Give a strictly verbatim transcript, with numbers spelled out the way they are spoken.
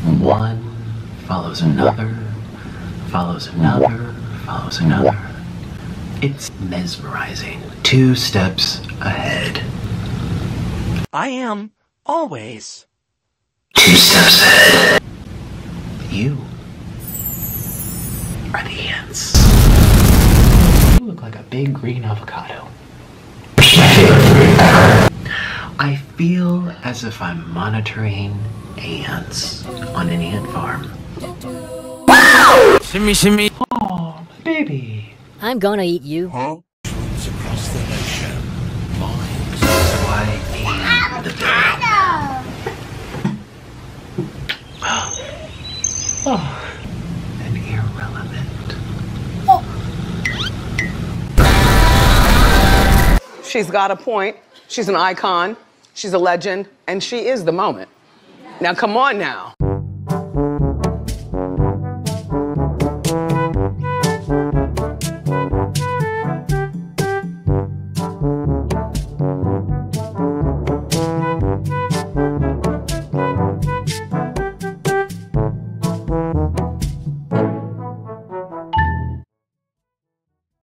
One follows another, follows another, follows another. It's mesmerizing. Two steps ahead. I am always Two steps ahead. You are the ants. You look like a big green avocado. Which is my favorite fruit ever. I feel as if I'm monitoring ants on an ant farm. Wow! shimmy shimmy. Oh, baby. I'm gonna eat you. Huh? Troops across the nation. Mines. So I am the villain. Oh, and irrelevant. She's got a point. She's an icon. She's a legend. And she is the moment. Now, come on now.